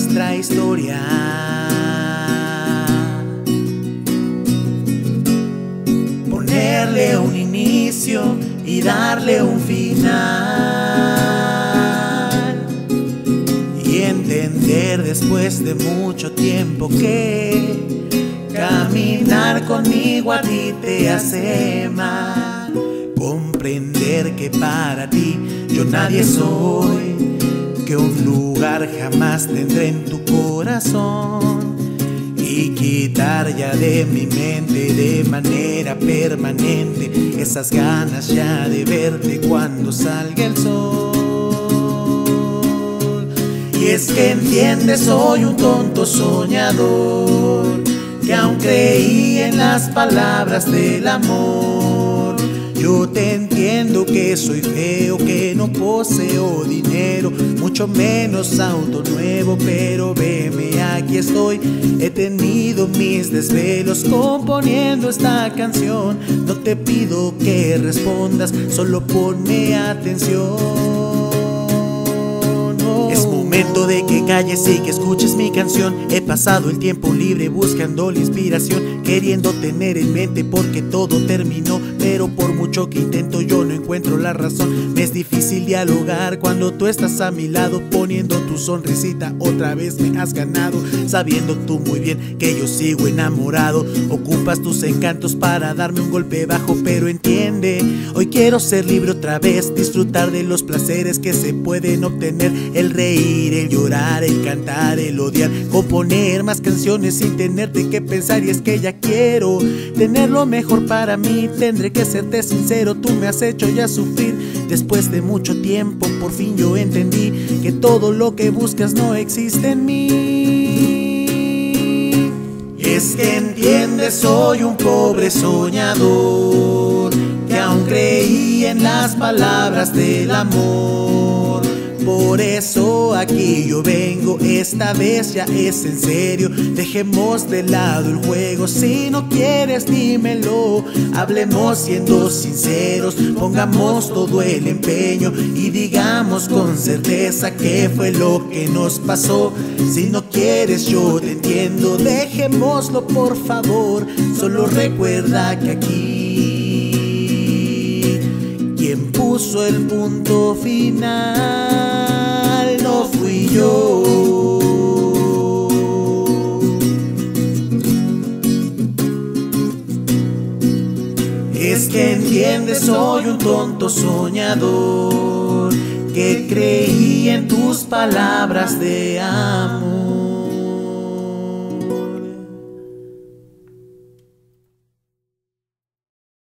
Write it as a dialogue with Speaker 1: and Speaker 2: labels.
Speaker 1: nuestra historia. Ponerle un inicio y darle un final, y entender después de mucho tiempo que caminar conmigo a ti te hace mal. Comprender que para ti yo nadie soy, que un lugar jamás tendré en tu corazón, y quitar ya de mi mente de manera permanente esas ganas ya de verte cuando salga el sol. Y es que entiendes, soy un tonto soñador, que aún creí en las palabras del amor. Yo te entiendo que soy feo, que no poseo dinero, mucho menos auto nuevo, pero veme, aquí estoy. He tenido mis desvelos componiendo esta canción. No te pido que respondas, solo ponme atención. Es momento de que calles y que escuches mi canción. He pasado el tiempo libre buscando la inspiración, queriendo tener en mente porque todo terminó, pero por mucho que intento yo no encuentro la razón. Me es difícil dialogar cuando tú estás a mi lado, poniendo tu sonrisita otra vez me has ganado, sabiendo tú muy bien que yo sigo enamorado. Ocupas tus encantos para darme un golpe bajo, pero entiende, hoy quiero ser libre otra vez, disfrutar de los placeres que se pueden obtener, el reír, el llorar, el cantar, el odiar, componer más canciones sin tenerte que pensar. Y es que ya quiero tener lo mejor para mí, tendré que serte sincero, tú me has hecho ya sufrir. Después de mucho tiempo por fin yo entendí que todo lo que buscas no existe en mí. Es que entiendes, soy un pobre soñador, que aún creí en las palabras del amor. Por eso aquí yo vengo, esta vez ya es en serio. Dejemos de lado el juego, si no quieres dímelo. Hablemos siendo sinceros, pongamos todo el empeño y digamos con certeza qué fue lo que nos pasó. Si no quieres yo te entiendo, dejémoslo por favor. Solo recuerda que aquí quien puso el punto final no fui yo. Es que entiendes, soy un tonto soñador, que creí en tus palabras de amor.